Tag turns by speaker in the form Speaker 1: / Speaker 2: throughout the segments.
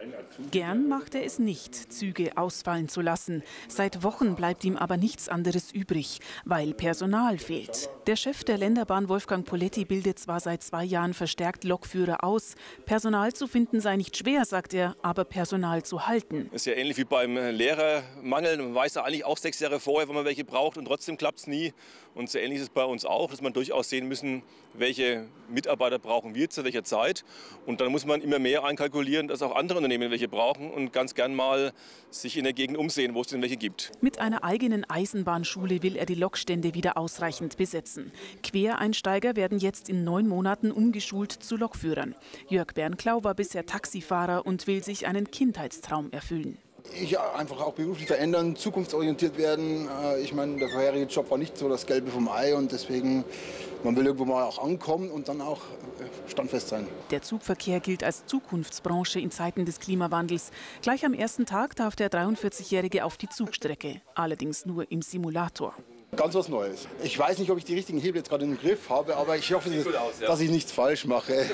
Speaker 1: Gern macht er es nicht, Züge ausfallen zu lassen. Seit Wochen bleibt ihm aber nichts anderes übrig, weil Personal fehlt. Der Chef der Länderbahn, Wolfgang Poletti, bildet zwar seit 2 Jahren verstärkt Lokführer aus. Personal zu finden sei nicht schwer, sagt er, aber Personal zu halten.
Speaker 2: Das ist ja ähnlich wie beim Lehrermangel. Man weiß ja eigentlich auch 6 Jahre vorher, wenn man welche braucht, und trotzdem klappt es nie. Und so ähnlich ist es bei uns auch, dass man durchaus sehen müssen, welche Mitarbeiter brauchen wir zu welcher Zeit. Und dann muss man immer mehr einkalkulieren, dass auch andere Unternehmen welche brauchen und ganz gern mal sich in der Gegend umsehen, wo es denn welche gibt.
Speaker 1: Mit einer eigenen Eisenbahnschule will er die Lokstände wieder ausreichend besetzen. Quereinsteiger werden jetzt in 9 Monaten umgeschult zu Lokführern. Jörg Bernklau war bisher Taxifahrer und will sich einen Kindheitstraum erfüllen.
Speaker 3: Einfach auch beruflich verändern, zukunftsorientiert werden. Ich meine, der vorherige Job war nicht so das Gelbe vom Ei und deswegen, man will irgendwo mal auch ankommen und dann auch standfest sein.
Speaker 1: Der Zugverkehr gilt als Zukunftsbranche in Zeiten des Klimawandels. Gleich am ersten Tag darf der 43-Jährige auf die Zugstrecke, allerdings nur im Simulator.
Speaker 3: Ganz was Neues. Ich weiß nicht, ob ich die richtigen Hebel jetzt gerade im Griff habe, aber ich hoffe, dass ich nichts falsch mache.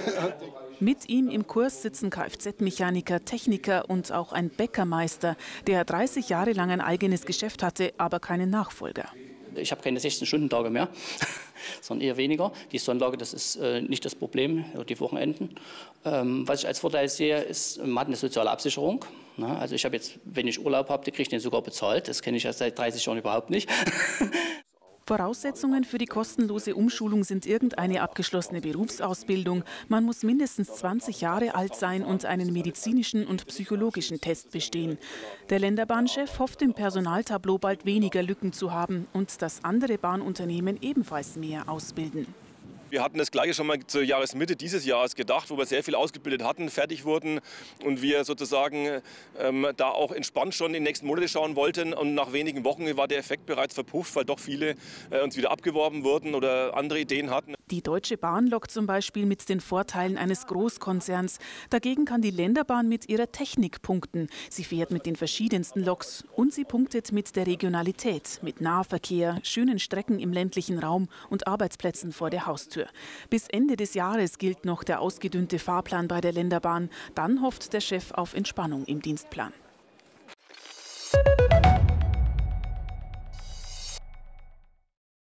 Speaker 1: Mit ihm im Kurs sitzen Kfz-Mechaniker, Techniker und auch ein Bäckermeister, der 30 Jahre lang ein eigenes Geschäft hatte, aber keinen Nachfolger.
Speaker 4: Ich habe keine 16-Stunden-Tage mehr, sondern eher weniger. Die Sonntage, das ist nicht das Problem, die Wochenenden. Was ich als Vorteil sehe, ist, man hat eine soziale Absicherung. Also ich habe jetzt, wenn ich Urlaub habe, kriege ich den sogar bezahlt. Das kenne ich ja seit 30 Jahren überhaupt nicht.
Speaker 1: Voraussetzungen für die kostenlose Umschulung sind irgendeine abgeschlossene Berufsausbildung. Man muss mindestens 20 Jahre alt sein und einen medizinischen und psychologischen Test bestehen. Der Länderbahnchef hofft im Personaltableau bald weniger Lücken zu haben und dass andere Bahnunternehmen ebenfalls mehr ausbilden.
Speaker 2: Wir hatten das Gleiche schon mal zur Jahresmitte dieses Jahres gedacht, wo wir sehr viel ausgebildet hatten, fertig wurden und wir sozusagen da auch entspannt schon in die nächsten Monate schauen wollten. Und nach wenigen Wochen war der Effekt bereits verpufft, weil doch viele uns wieder abgeworben wurden oder andere Ideen hatten.
Speaker 1: Die Deutsche Bahn lockt zum Beispiel mit den Vorteilen eines Großkonzerns. Dagegen kann die Länderbahn mit ihrer Technik punkten. Sie fährt mit den verschiedensten Loks und sie punktet mit der Regionalität, mit Nahverkehr, schönen Strecken im ländlichen Raum und Arbeitsplätzen vor der Haustür. Bis Ende des Jahres gilt noch der ausgedünnte Fahrplan bei der Länderbahn. Dann hofft der Chef auf Entspannung im Dienstplan.